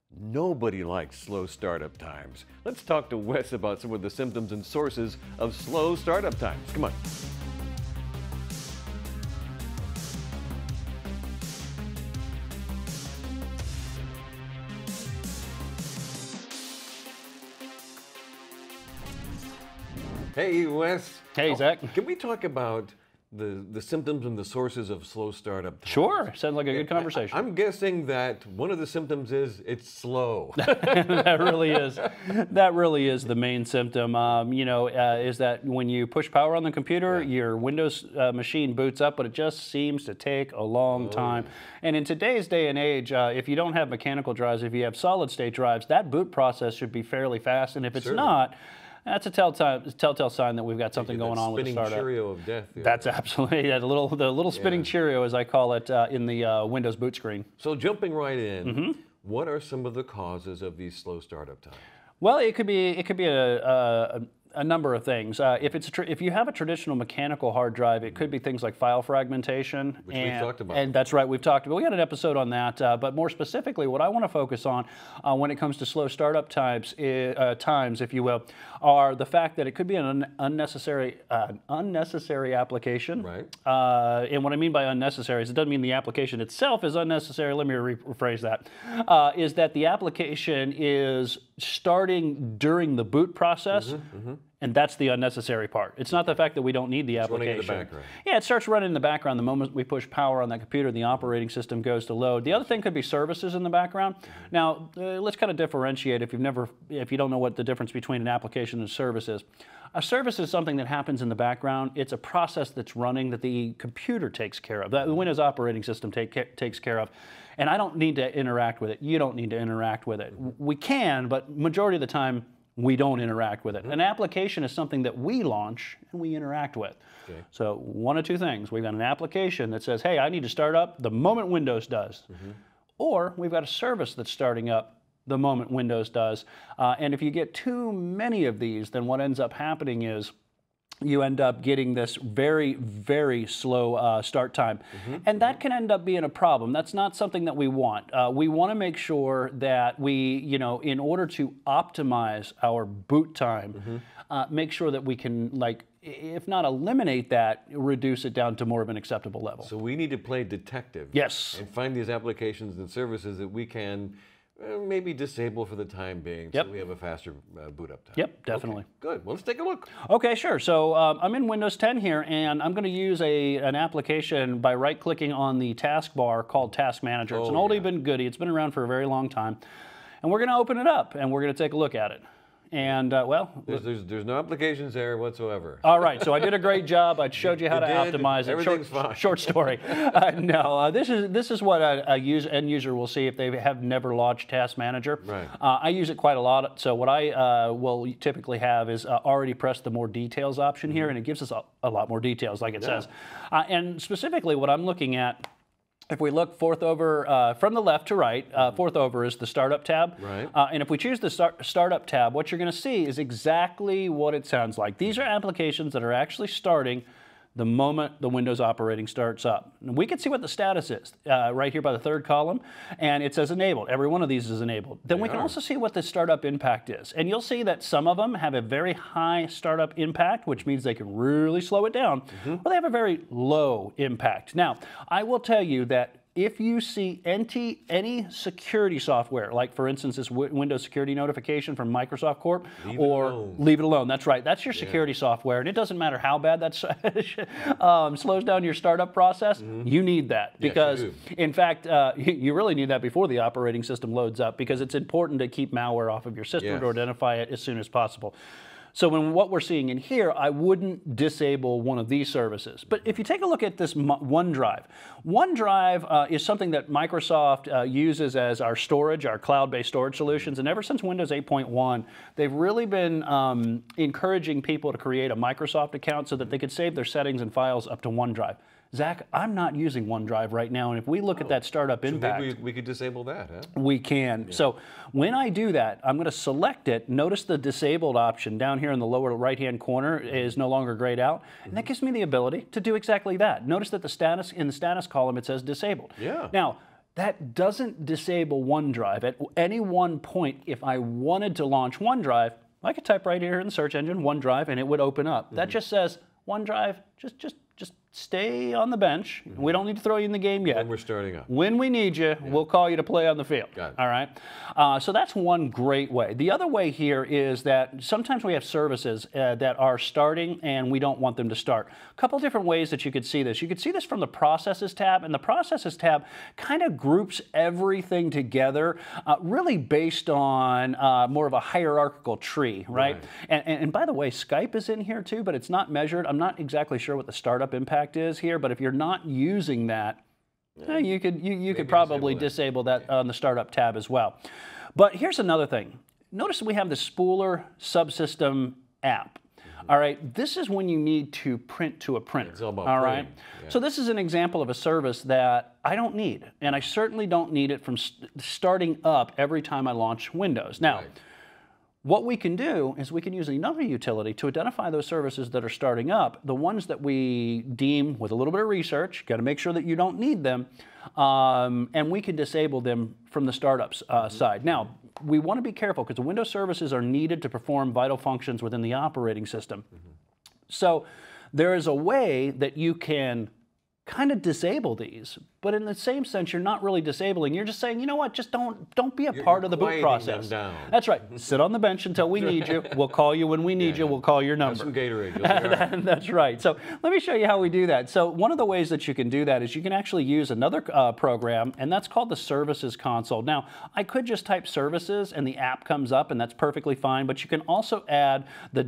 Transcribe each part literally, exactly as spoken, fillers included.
Nobody likes slow startup times. Let's talk to Wes about some of the symptoms and sources of slow startup times. Come on. Hey, Wes. Hey, Zach. Can we talk about the, the symptoms and the sources of slow startup times? Sure. Sounds like a good conversation. I, I'm guessing that one of the symptoms is it's slow. That really is. That really is the main symptom. Um, you know, uh, is that when you push power on the computer, yeah. your Windows uh, machine boots up, but it just seems to take a long oh. time. And in today's day and age, uh, if you don't have mechanical drives, if you have solid state drives, that boot process should be fairly fast. And if it's Certainly. not, that's a telltale, telltale sign that we've got something going on with the startup. Spinning Cheerio of death. Yeah. That's absolutely yeah, the little the little spinning yeah. Cheerio, as I call it, uh, in the uh, Windows boot screen. So jumping right in, mm-hmm. what are some of the causes of these slow startup times? Well, it could be it could be a, a, a number of things. Uh, if it's a tr if you have a traditional mechanical hard drive, it could be things like file fragmentation. Which and, we've talked about. And that's right, we've talked about. We had an episode on that, uh, but more specifically, what I want to focus on uh, when it comes to slow startup times, uh, times, if you will, are the fact that it could be an un unnecessary uh, unnecessary application. Right. Uh, and what I mean by unnecessary is it doesn't mean the application itself is unnecessary. Let me re rephrase that. Uh, is that the application is starting during the boot process. Mm-hmm, mm-hmm. And that's the unnecessary part. It's not the fact that we don't need the it's application. Running in the background. Yeah, it starts running in the background the moment we push power on that computer, the operating system goes to load. The other thing could be services in the background. Now, uh, let's kind of differentiate if you've never, if you don't know what the difference between an application and a service is. A service is something that happens in the background. It's a process that's running that the computer takes care of, that the Windows operating system take, takes care of. And I don't need to interact with it. You don't need to interact with it. We can, but majority of the time, we don't interact with it. Mm-hmm. An application is something that we launch and we interact with. Okay. So one of two things. We've got an application that says, hey, I need to start up the moment Windows does. Mm-hmm. Or we've got a service that's starting up the moment Windows does. Uh, and if you get too many of these, then what ends up happening is you end up getting this very, very slow uh, start time. Mm-hmm. And that can end up being a problem. That's not something that we want. Uh, we want to make sure that we, you know, in order to optimize our boot time, mm-hmm. uh, make sure that we can, like, if not eliminate that, reduce it down to more of an acceptable level. So we need to play detective. Yes. And find these applications and services that we can Uh, maybe disable for the time being, yep. so we have a faster uh, boot up time. Yep, definitely. Okay, good. Well, let's take a look. Okay, sure. So um, I'm in Windows ten here, and I'm going to use a an application by right-clicking on the taskbar called Task Manager. It's oh, an oldie yeah. but goodie. It's been around for a very long time. And we're going to open it up, and we're going to take a look at it. And, uh, well... There's, there's, there's no applications there whatsoever. All right, so I did a great job. I showed you how you to did. optimize it. Everything's Short, fine. short story. Uh, no, uh, this is this is what a, a use, end user will see if they have never launched Task Manager. Right. Uh, I use it quite a lot. So what I uh, will typically have is uh, already press the more details option here, and it gives us a, a lot more details, like it yeah. says. Uh, and specifically, what I'm looking at. If we look fourth over, uh, from the left to right, uh, fourth over is the Startup tab. Right. Uh, and if we choose the start, Startup tab, what you're going to see is exactly what it sounds like. These are applications that are actually starting the moment the Windows operating starts up. And we can see what the status is uh, right here by the third column, and it says enabled. Every one of these is enabled. Then they we can are. also see what the startup impact is. And you'll see that some of them have a very high startup impact, which means they can really slow it down, mm-hmm. or they have a very low impact. Now, I will tell you that if you see any, any security software, like for instance this Windows security notification from Microsoft Corp, leave or leave it alone, that's right, that's your security yeah. software, and it doesn't matter how bad that um, slows down your startup process, mm-hmm. you need that. Because yes, in fact, uh, you really need that before the operating system loads up, because it's important to keep malware off of your system yes. to identify it as soon as possible. So when what we're seeing in here, I wouldn't disable one of these services. But if you take a look at this OneDrive, OneDrive uh, is something that Microsoft uh, uses as our storage, our cloud-based storage solutions. And ever since Windows eight point one, they've really been um, encouraging people to create a Microsoft account so that they could save their settings and files up to OneDrive. Zach, I'm not using OneDrive right now, and if we look oh. at that startup so impact... maybe we, we could disable that, huh? We can. Yeah. So when I do that, I'm going to select it. Notice the disabled option down here in the lower right-hand corner is no longer grayed out, mm-hmm. and that gives me the ability to do exactly that. Notice that the status in the status column, it says disabled. Yeah. Now, that doesn't disable OneDrive. At any one point, if I wanted to launch OneDrive, I could type right here in the search engine, OneDrive, and it would open up. Mm-hmm. That just says, OneDrive, just, just, just stay on the bench. Mm-hmm. We don't need to throw you in the game yet. When we're starting up. When we need you, yeah. we'll call you to play on the field. Got it. All right? Uh, so that's one great way. The other way here is that sometimes we have services uh, that are starting and we don't want them to start. A couple different ways that you could see this. You could see this from the Processes tab, and the Processes tab kind of groups everything together, uh, really based on uh, more of a hierarchical tree, right? right. And, and, and by the way, Skype is in here too, but it's not measured. I'm not exactly sure what the startup impact is here, but if you're not using that, yeah. eh, you could you, you could probably disable that, disable that yeah. on the startup tab as well. But here's another thing. Notice we have the Spooler subsystem app. Mm-hmm. All right, this is when you need to print to a printer. It's all about all right. Yeah. So this is an example of a service that I don't need, and I certainly don't need it from st starting up every time I launch Windows. Now. Right. What we can do is we can use another utility to identify those services that are starting up, the ones that we deem with a little bit of research, got to make sure that you don't need them, um, and we can disable them from the startups uh, mm-hmm. side. Now, we want to be careful because the Windows services are needed to perform vital functions within the operating system. Mm-hmm. So there is a way that you can kind of disable these, but in the same sense, you're not really disabling. You're just saying, you know what, just don't don't be a you're, part you're of the boot process. Down. That's right. Sit on the bench until we need you. We'll call you when we need yeah, you. We'll call your number. Have some Gatorade. That's right. So let me show you how we do that. So one of the ways that you can do that is you can actually use another uh, program, and that's called the Services Console. Now, I could just type services, and the app comes up, and that's perfectly fine, but you can also add the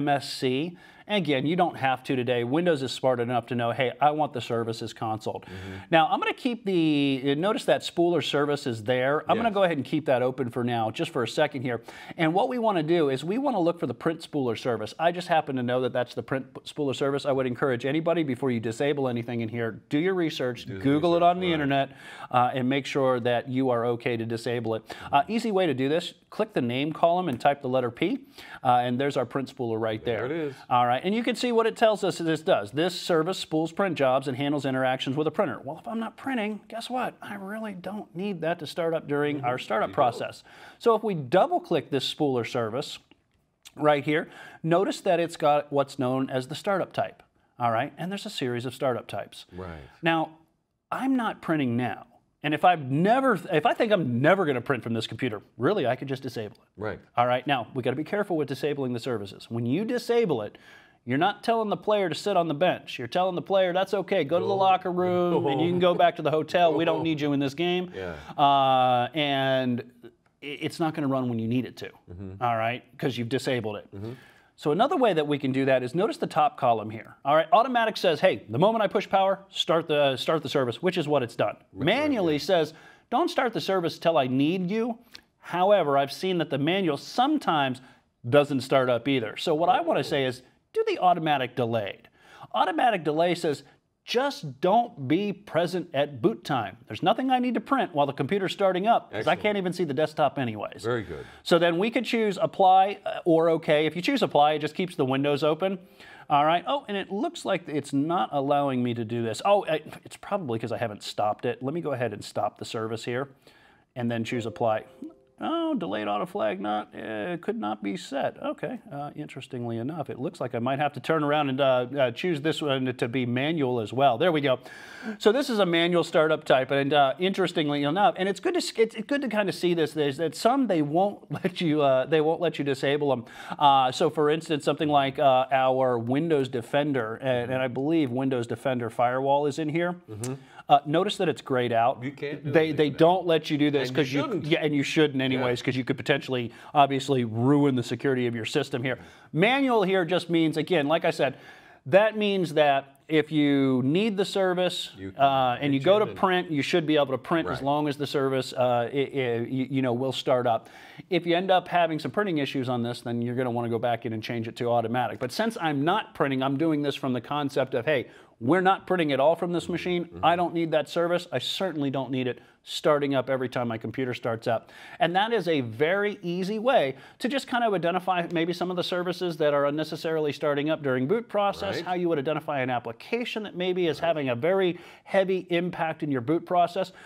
.msc. And again, you don't have to today. Windows is smart enough to know, hey, I want the Services Console. Mm-hmm. Now, I'm going to keep the, notice that Spooler service is there. I'm yes. going to go ahead and keep that open for now, just for a second here. And what we want to do is we want to look for the Print Spooler service. I just happen to know that that's the Print Spooler service. I would encourage anybody, before you disable anything in here, do your research, do Google research, it on the right. internet, uh, and make sure that you are okay to disable it. Uh, easy way to do this, click the name column and type the letter P, uh, and there's our Print Spooler right there. There it is. All right. And you can see what it tells us this does. This service spools print jobs and handles interactions with a printer. Well, if I'm not printing, guess what? I really don't need that to start up during mm-hmm. our startup you process. Know. So if we double click this spooler service right here, notice that it's got what's known as the startup type. All right. And there's a series of startup types. Right. Now, I'm not printing now. And if I've never, if I think I'm never going to print from this computer, really, I could just disable it. Right. All right. Now, we got to be careful with disabling the services. When you disable it, you're not telling the player to sit on the bench. You're telling the player, that's okay, go to the locker room, and you can go back to the hotel. We don't need you in this game. Yeah. Uh, and it's not going to run when you need it to, mm-hmm. all right, because you've disabled it. Mm-hmm. So another way that we can do that is notice the top column here. All right, automatic says, hey, the moment I push power, start the, start the service, which is what it's done. Right, Manually right, yeah. says, don't start the service till I need you. However, I've seen that the manual sometimes doesn't start up either. So what I want to say is, do the automatic delayed. Automatic delay says, just don't be present at boot time. There's nothing I need to print while the computer's starting up, because I can't even see the desktop anyways. Very good. So then we could choose apply or OK. If you choose apply, it just keeps the windows open. All right. Oh, and it looks like it's not allowing me to do this. Oh, it's probably because I haven't stopped it. Let me go ahead and stop the service here and then choose apply. Oh, delayed auto flag not, uh, could not be set. Okay, uh, interestingly enough, it looks like I might have to turn around and uh, uh, choose this one to be manual as well. There we go. So this is a manual startup type, and uh, interestingly enough, and it's good to it's good to kind of see this. There's that some they won't let you uh, they won't let you disable them. Uh, so for instance, something like uh, our Windows Defender, and, and I believe Windows Defender Firewall is in here. Mm-hmm. Uh, notice that it's grayed out. You can't do they they don't let you do this because you, you yeah, and you shouldn't anyways because yeah. you could potentially obviously ruin the security of your system here. Manual here just means, again, like I said, that means that if you need the service you uh, and you go to print, you should be able to print right. as long as the service uh, it, it, you, you know will start up. If you end up having some printing issues on this, then you're going to want to go back in and change it to automatic. But since I'm not printing, I'm doing this from the concept of, hey, we're not printing at all from this machine. Mm-hmm. I don't need that service. I certainly don't need it starting up every time my computer starts up. And that is a very easy way to just kind of identify maybe some of the services that are unnecessarily starting up during boot process, right. how you would identify an application that maybe is having a very heavy impact in your boot process.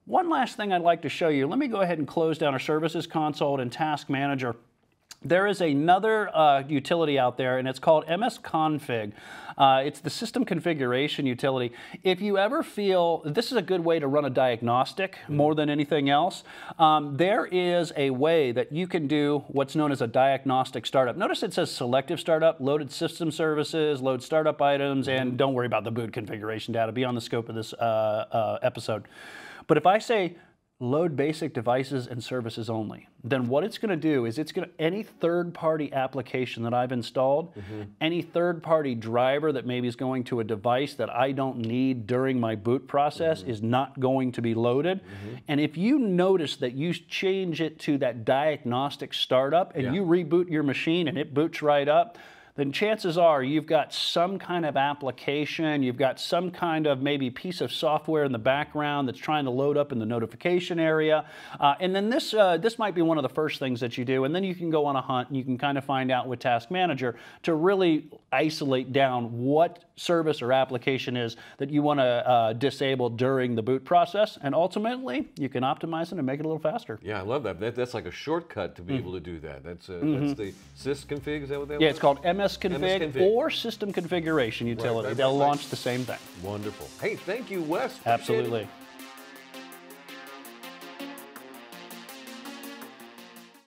One last thing I'd like to show you. Let me go ahead and close down our Services Console and Task Manager. There is another uh, utility out there, and it's called M S Config. Uh, it's the system configuration utility. If you ever feel, this is a good way to run a diagnostic more than anything else, um, there is a way that you can do what's known as a diagnostic startup. Notice it says selective startup, loaded system services, load startup items, and don't worry about the boot configuration data beyond the scope of this uh, uh, episode. But if I say load basic devices and services only, then what it's going to do is it's going to, any third-party application that I've installed, mm-hmm. any third-party driver that maybe is going to a device that I don't need during my boot process mm-hmm. is not going to be loaded. Mm-hmm. And if you notice that you change it to that diagnostic startup and yeah. you reboot your machine and it boots right up, then chances are you've got some kind of application, you've got some kind of maybe piece of software in the background that's trying to load up in the notification area. Uh, and then this, uh, this might be one of the first things that you do, and then you can go on a hunt and you can kind of find out with Task Manager to really isolate down what service or application is that you want to uh, disable during the boot process, and ultimately you can optimize it and make it a little faster. Yeah, I love that. that that's like a shortcut to be mm. able to do that. That's, uh, mm-hmm. that's the sysconfig, is that what that was? Yeah, it's called M S Config or System Configuration Utility. Right, right, They'll right. launch the same thing. Wonderful. Hey, thank you, Wes. Absolutely.